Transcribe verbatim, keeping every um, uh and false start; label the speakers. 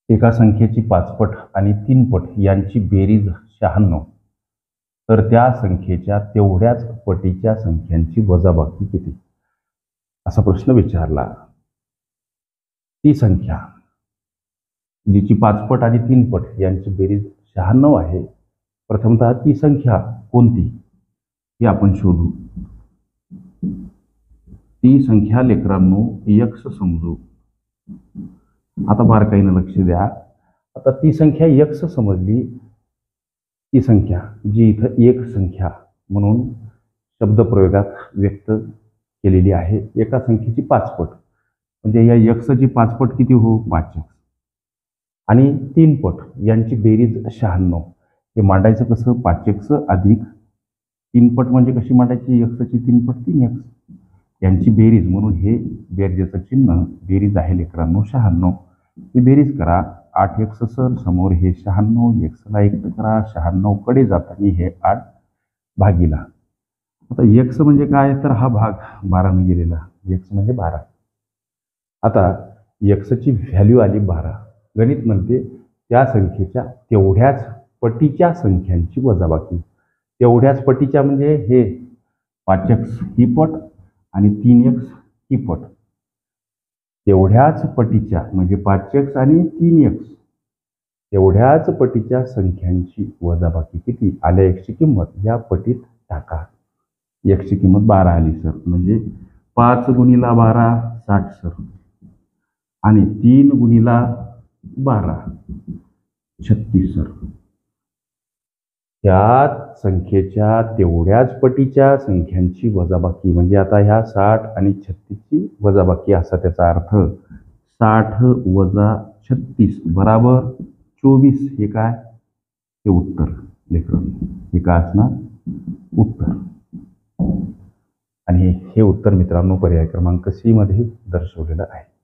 Speaker 1: एका संख्येची पाचपट आणि तीनपट यांची बेरीज शहाण्णव, तर त्या संख्येच्या तेवढ्याच पटीच्या संख्यांची वजाबाकी किती, असा प्रश्न विचारला. ती संख्या जिची पाचपट आणि तीनपट यांची बेरीज शहाण्णव आहे, प्रथमतः ती संख्या कोणती हे आपण शोधू. ती संख्या लेकरांनो यक्स समजू. आता बारकाईने लक्ष द्या. आता ती संख्या यक्स समजली. ती संख्या जी इथं एक संख्या म्हणून शब्दप्रयोगात व्यक्त केलेली आहे, एका संख्येची पाचपट म्हणजे या यक्सची पाचपट किती हो, पाच एक्स, आणि तीनपट यांची बेरीज शहाण्णव. हे मांडायचं कसं, पाच एक्स अधिक तीनपट म्हणजे कशी मांडायची, यक्सची तीनपट तीन एक्स यांची बेरीज, म्हणून हे बेरजेचं चिन्ह बेरीज आहे लेकरांनो शहाण्णव. ही बेरीज करा. आठ एक्स सर समोर हे शहाण्णव, एक्सला एकटं करा, शहाण्णव कडे जाताना हे आठ भागीला. आता एक्स म्हणजे काय, तर हा भाग बाराने गेलेला, एक्स म्हणजे बारा. आता एक्सची व्हॅल्यू आली बारा. गणित म्हणते त्या संख्येच्या तेवढ्याच पटीच्या संख्यांची वजाबाकी. तेवढ्याच पटीच्या म्हणजे हे पाच एक्स ही पट आणि तीन एक्स ही पट. तेवढ्याच पटीच्या म्हणजे पाच एक्स आणि तीन एक्स तेवढ्याच पटीच्या संख्यांची वजाबाकी किती, आल्या एक्सची किंमत या पटीत टाका. एक्सची किंमत बारा आली सर, म्हणजे पाच गुणिला बारा साठ सर, आणि तीन गुणिला बारा छत्तीस सर. त्या संख्येच्या तेवढ्याच पटीच्या संख्यांची वजाबाकी म्हणजे आता ह्या साठ आणि छत्तीसची वजाबाकी असा त्याचा अर्थ. साठ वजा छत्तीस बराबर चोवीस. हे काय, हे उत्तर लेकरांनो. हे काय असणार, उत्तर. आणि हे उत्तर मित्रांनो पर्याय क्रमांक सी मध्ये दर्शवलेलं आहे.